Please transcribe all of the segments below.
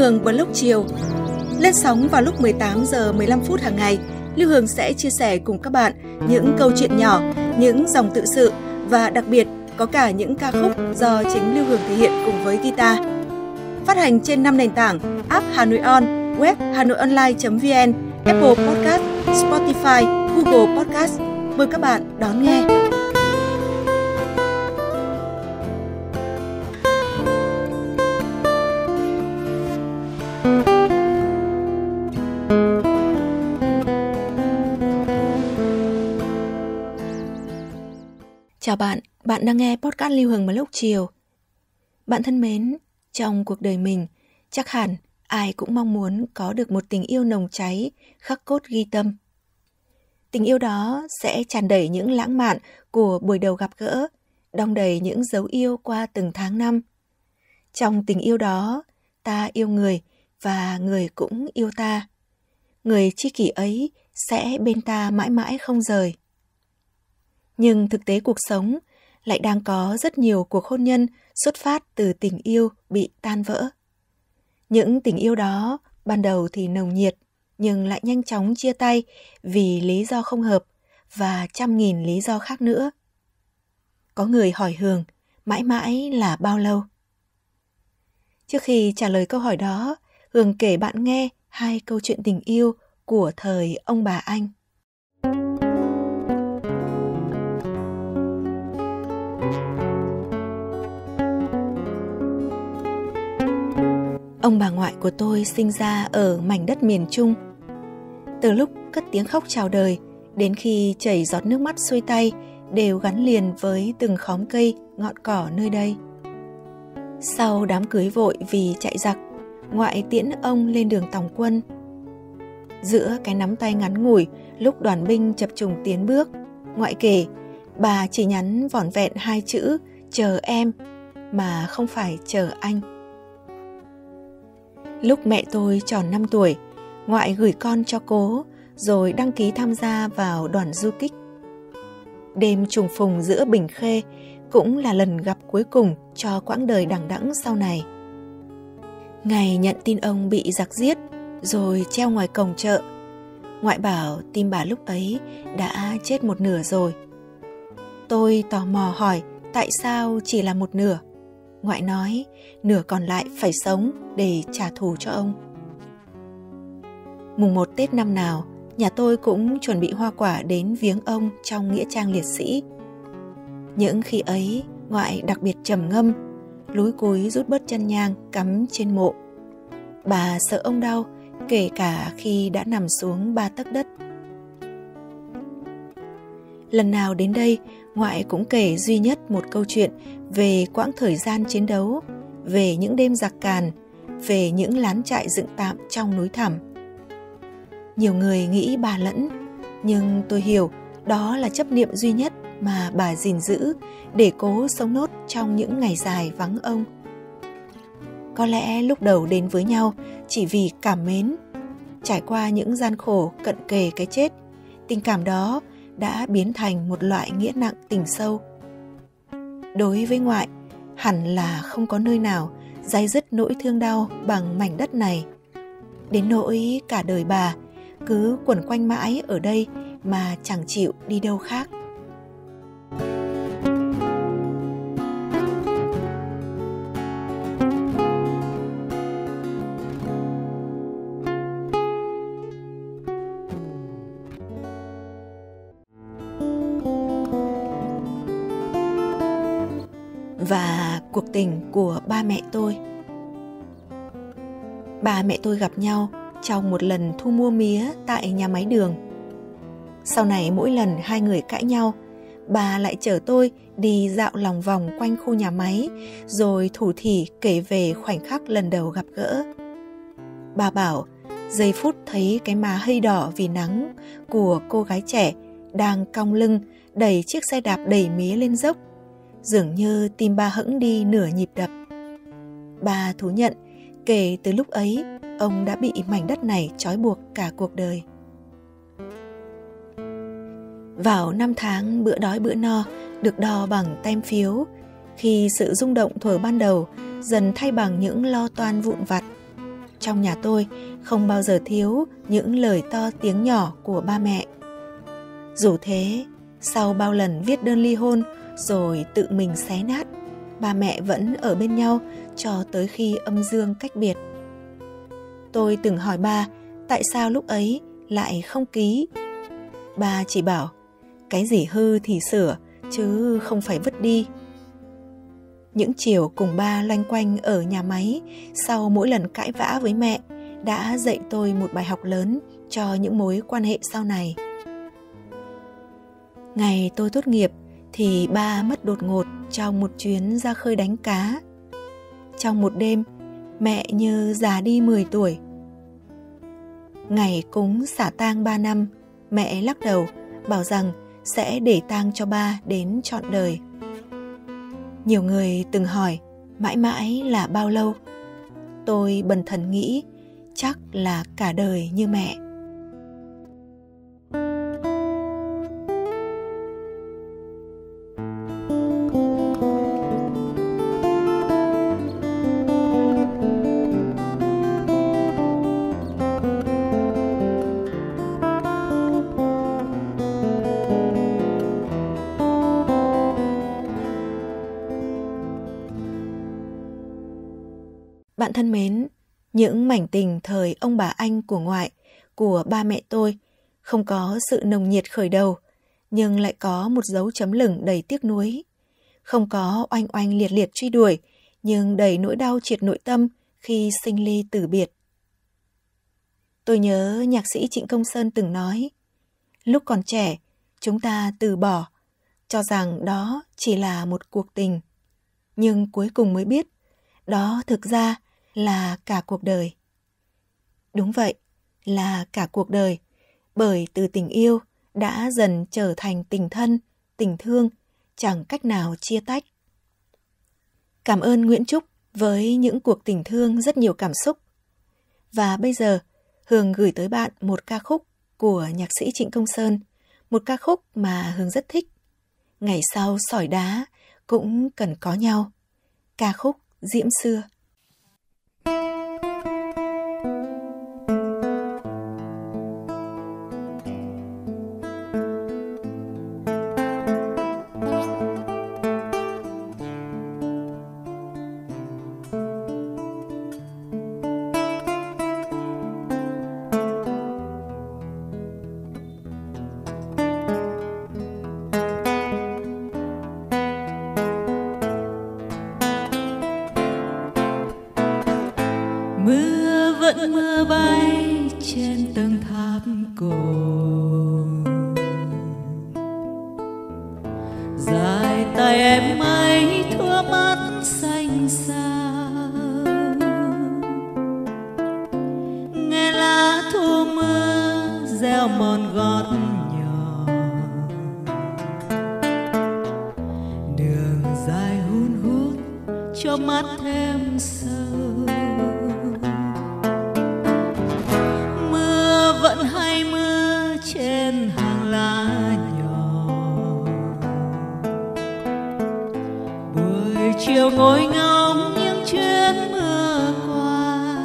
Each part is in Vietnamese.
Hường Blog chiều. Lên sóng vào lúc 18 giờ 15 phút hàng ngày, Lưu Hương sẽ chia sẻ cùng các bạn những câu chuyện nhỏ, những dòng tự sự và đặc biệt có cả những ca khúc do chính Lưu Hương thể hiện cùng với guitar. Phát hành trên 5 nền tảng: app Hà Nội On, web hanoionline.vn, Apple Podcast, Spotify, Google Podcast. Mời các bạn đón nghe. Chào bạn đang nghe podcast Lưu Hương Blog chiều. Bạn thân mến, trong cuộc đời mình, chắc hẳn ai cũng mong muốn có được một tình yêu nồng cháy, khắc cốt ghi tâm. Tình yêu đó sẽ tràn đầy những lãng mạn của buổi đầu gặp gỡ, đong đầy những dấu yêu qua từng tháng năm. Trong tình yêu đó, ta yêu người và người cũng yêu ta. Người tri kỷ ấy sẽ bên ta mãi mãi không rời. Nhưng thực tế cuộc sống lại đang có rất nhiều cuộc hôn nhân xuất phát từ tình yêu bị tan vỡ. Những tình yêu đó ban đầu thì nồng nhiệt, nhưng lại nhanh chóng chia tay vì lý do không hợp và trăm nghìn lý do khác nữa. Có người hỏi Hương, mãi mãi là bao lâu? Trước khi trả lời câu hỏi đó, Hương kể bạn nghe 2 câu chuyện tình yêu của thời ông bà Anh. Ông bà ngoại của tôi sinh ra ở mảnh đất miền Trung. Từ lúc cất tiếng khóc chào đời đến khi chảy giọt nước mắt xuôi tay đều gắn liền với từng khóm cây, ngọn cỏ nơi đây. Sau đám cưới vội vì chạy giặc, ngoại tiễn ông lên đường tòng quân. Giữa cái nắm tay ngắn ngủi lúc đoàn binh chập trùng tiến bước, ngoại kể bà chỉ nhắn vỏn vẹn 2 chữ chờ em mà không phải chờ anh. Lúc mẹ tôi tròn 5 tuổi, ngoại gửi con cho cố rồi đăng ký tham gia vào đoàn du kích. Đêm trùng phùng giữa Bình Khê cũng là lần gặp cuối cùng cho quãng đời đằng đẵng sau này. Ngày nhận tin ông bị giặc giết rồi treo ngoài cổng chợ, ngoại bảo tim bà lúc ấy đã chết một nửa rồi. Tôi tò mò hỏi tại sao chỉ là một nửa. Ngoại nói nửa còn lại phải sống để trả thù cho ông. Mùng 1 Tết năm nào, nhà tôi cũng chuẩn bị hoa quả đến viếng ông trong nghĩa trang liệt sĩ. Những khi ấy, ngoại đặc biệt trầm ngâm, lúi cúi rút bớt chân nhang cắm trên mộ. Bà sợ ông đau, kể cả khi đã nằm xuống 3 tấc đất. Lần nào đến đây, ngoại cũng kể duy nhất một câu chuyện về quãng thời gian chiến đấu, về những đêm giặc càn, về những lán trại dựng tạm trong núi thẳm. Nhiều người nghĩ bà lẫn, nhưng tôi hiểu đó là chấp niệm duy nhất mà bà gìn giữ để cố sống nốt trong những ngày dài vắng ông. Có lẽ lúc đầu đến với nhau chỉ vì cảm mến, trải qua những gian khổ cận kề cái chết, tình cảm đó đã biến thành một loại nghĩa nặng tình sâu. Đối với ngoại, hẳn là không có nơi nào day dứt nỗi thương đau bằng mảnh đất này. Đến nỗi cả đời bà cứ quẩn quanh mãi ở đây mà chẳng chịu đi đâu khác. Và cuộc tình của ba mẹ tôi. Ba mẹ tôi gặp nhau trong một lần thu mua mía tại nhà máy đường. Sau này mỗi lần hai người cãi nhau, bà lại chở tôi đi dạo lòng vòng quanh khu nhà máy, rồi thủ thỉ kể về khoảnh khắc lần đầu gặp gỡ. Bà bảo giây phút thấy cái má hơi đỏ vì nắng của cô gái trẻ đang cong lưng đẩy chiếc xe đạp đầy mía lên dốc, dường như tim ba hững đi nửa nhịp đập. Bà thú nhận kể từ lúc ấy ông đã bị mảnh đất này trói buộc cả cuộc đời. Vào năm tháng bữa đói bữa no được đo bằng tem phiếu, khi sự rung động thuở ban đầu dần thay bằng những lo toan vụn vặt. trong nhà tôi không bao giờ thiếu những lời to tiếng nhỏ của ba mẹ. Dù thế, sau bao lần viết đơn ly hôn rồi tự mình xé nát, ba mẹ vẫn ở bên nhau cho tới khi âm dương cách biệt. Tôi từng hỏi ba tại sao lúc ấy lại không ký. Ba chỉ bảo, cái gì hư thì sửa, chứ không phải vứt đi. Những chiều cùng ba loanh quanh ở nhà máy sau mỗi lần cãi vã với mẹ đã dạy tôi một bài học lớn cho những mối quan hệ sau này. Ngày tôi tốt nghiệp thì ba mất đột ngột trong một chuyến ra khơi đánh cá. Trong một đêm, mẹ như già đi 10 tuổi. Ngày cúng xả tang 3 năm, mẹ lắc đầu, bảo rằng sẽ để tang cho ba đến trọn đời. Nhiều người từng hỏi, mãi mãi là bao lâu? Tôi bần thần nghĩ, chắc là cả đời như mẹ. Bạn thân mến, những mảnh tình thời ông bà anh của ngoại, của ba mẹ tôi không có sự nồng nhiệt khởi đầu, nhưng lại có một dấu chấm lửng đầy tiếc nuối. Không có oanh oanh liệt liệt truy đuổi, nhưng đầy nỗi đau triệt nội tâm khi sinh ly tử biệt. Tôi nhớ nhạc sĩ Trịnh Công Sơn từng nói, lúc còn trẻ, chúng ta từ bỏ, cho rằng đó chỉ là một cuộc tình. Nhưng cuối cùng mới biết, đó thực ra là cả cuộc đời. Đúng vậy, là cả cuộc đời, bởi từ tình yêu đã dần trở thành tình thân, tình thương, chẳng cách nào chia tách. Cảm ơn Nguyễn Trúc với những cuộc tình thương rất nhiều cảm xúc. Và bây giờ, Hương gửi tới bạn một ca khúc của nhạc sĩ Trịnh Công Sơn, một ca khúc mà Hương rất thích. Ngày sau sỏi đá cũng cần có nhau. Ca khúc Diễm Xưa. Mưa vẫn mưa bay trên tầng tháp cổ, dài tay em mây thua mắt xanh xa. Nghe lá thu mưa gieo mòn gót nhỏ, đường dài hun hút cho mắt thêm sâu. Vẫn hay mưa trên hàng lá nhỏ, buổi chiều ngồi ngóng những chuyến mưa qua.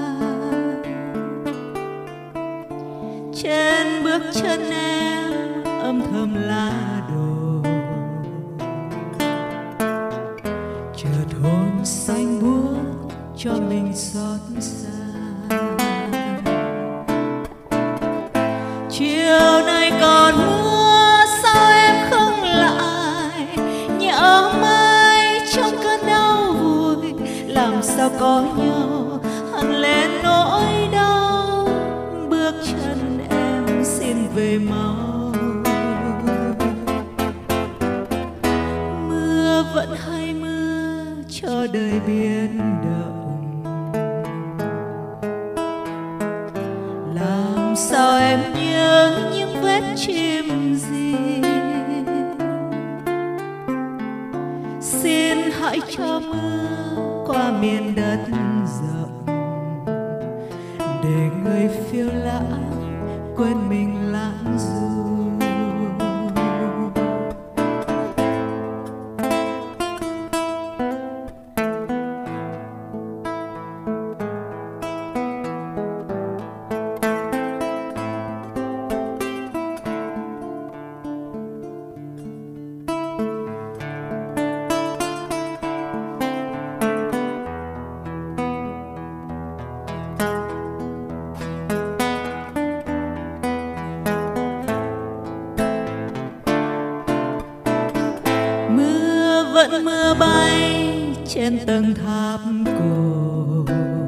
Trên bước chân em âm thầm lá đổ, chợt hồn xanh buốt cho mình xót xa. Chiều nay còn mưa sao em không lại, nhớ mãi trong cơn đau vùi. Làm sao có nhau hằn lên nỗi đau, bước chân em xin về mau. Mưa vẫn hay mưa cho đời biến động, làm sao em nhớ những vết chim gì. Xin hãy cho mưa qua miền đất rộng, để người phiêu lãng quên mình lãng du. vẫn mưa bay trên tầng tháp cổ.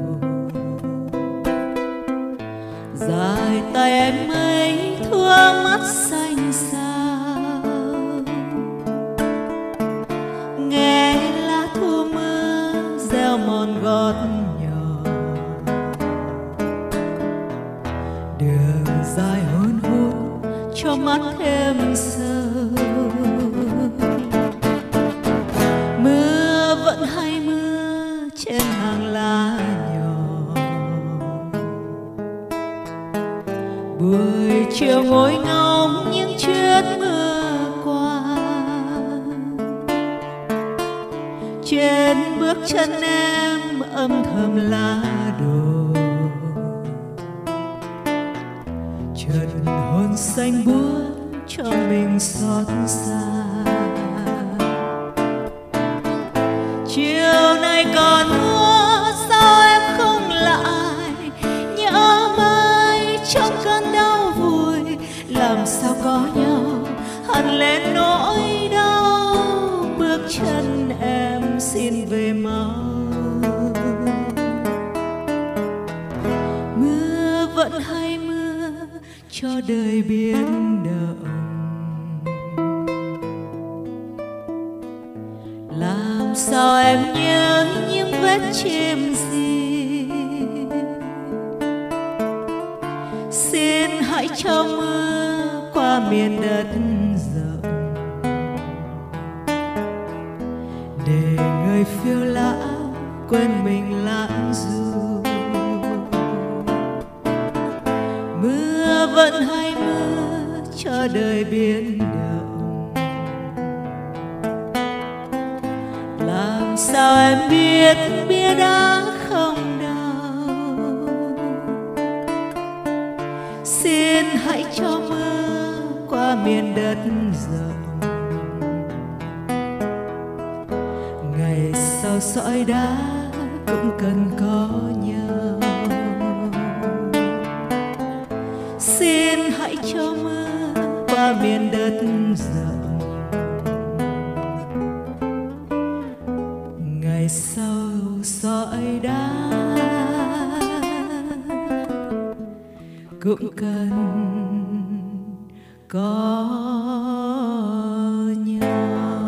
Dài tay em mây thua mắt xanh sao, nghe lá thu mưa reo mòn gót nhỏ. Đường dài hôn hút cho mắt thêm sâu. Mưa vẫn hay mưa trên hàng lá nhỏ. Buổi chiều ngồi ngóng những chuyến mưa qua. Trên bước chân em âm thầm lá đổ. Chợt hồn xanh buốt cho mình xót xa. Chiều nay còn mưa sao em không lại, nhớ mai trong cơn đau vùi. Làm sao có nhau hằn lên nỗi đau, bước chân em xin về mau. Mưa vẫn hay mưa cho đời biến động. Làm sao em nhớ những vết chim gì. Xin hãy cho mưa qua miền đất rộng, để người phiêu lãng quên mình lãng du. Mưa vẫn hay mưa cho đời biến động. Làm sao em biết bia đá không đau. Xin hãy cho mưa qua miền đất rộng. Ngày sau sỏi đá cũng cần có nhau. Xin hãy cho mưa qua miền đất rộng. Ngày sau sỏi đá cũng cần có nhau.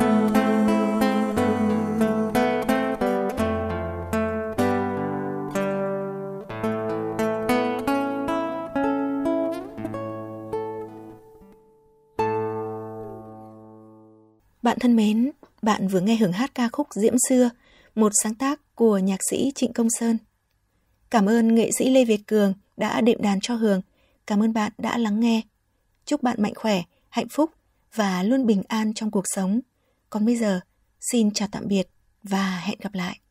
Bạn thân mến, bạn vừa nghe hưởng hát ca khúc Diễm Xưa, một sáng tác của nhạc sĩ Trịnh Công Sơn. Cảm ơn nghệ sĩ Lê Việt Cường đã đệm đàn cho Hường. Cảm ơn bạn đã lắng nghe. Chúc bạn mạnh khỏe, hạnh phúc và luôn bình an trong cuộc sống. Còn bây giờ, xin chào tạm biệt và hẹn gặp lại.